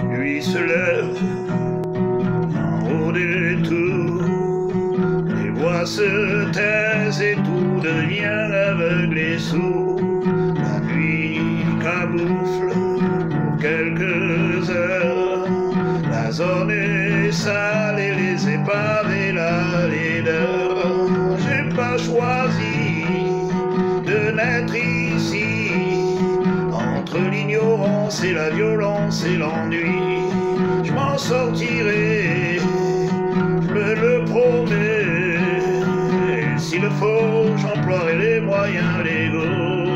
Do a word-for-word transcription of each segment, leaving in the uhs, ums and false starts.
Lui se lève en haut des tours, les voix se taisent et tout devient aveugle et sourd. La nuit camoufle pour quelques heures, la zone est sale et les épaves et la laideur. J'ai pas choisi de naître ici, entre l'ignorance et la violence et l'ennui. Je m'en sortirai, je me le promets, et s'il le faut, j'emploierai les moyens légaux.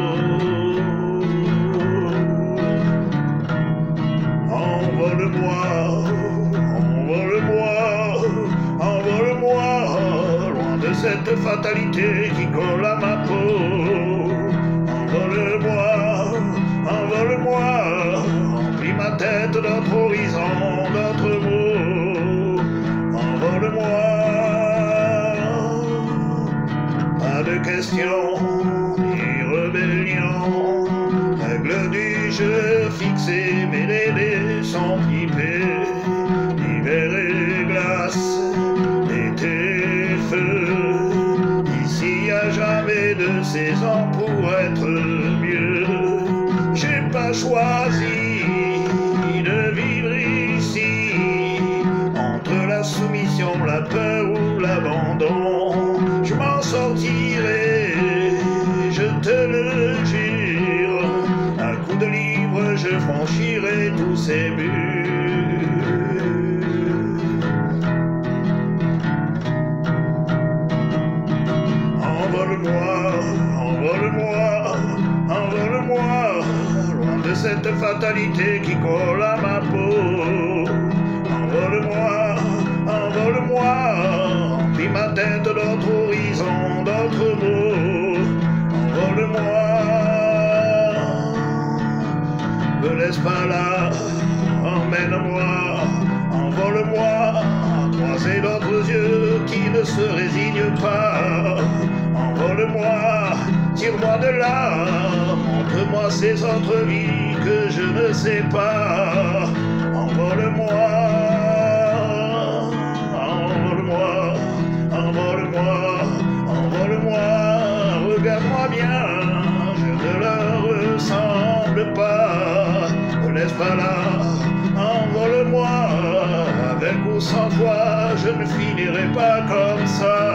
Envole-moi, envole-moi, envole-moi, loin de cette fatalité qui colle à ma peau. Envole-moi, envole-moi, remplis ma tête d'autres horizons, d'autres mots. Envole-moi, pas de questions ni rébellion, règle du jeu fixée, mais les dés sont pipés. Hiver et glace, été feu, ici y a jamais de saison pour être mieux. J'ai pas choisi de vivre ici, entre la soumission, la peur ou l'abandon. Je m'en sortirai, je te le jure, à coups de livre je franchirai tous ces murs. Envole-moi, envole-moi, envole-moi, loin de cette fatalité qui colle à ma peau. Envole-moi, envole-moi, remplis ma tête d'autres horizons, d'autres mots. Envole-moi, me laisse pas là, emmène-moi, envole-moi, croiser d'autres yeux qui ne se résignent pas. Envole-moi, tire-moi de là, montre-moi ces autres vies que je ne sais pas. Envole-moi, envole-moi, envole-moi, envole-moi, regarde-moi bien, je ne leur ressemble pas. Ne laisse pas là, envole-moi, avec ou sans toi, je ne finirai pas comme ça.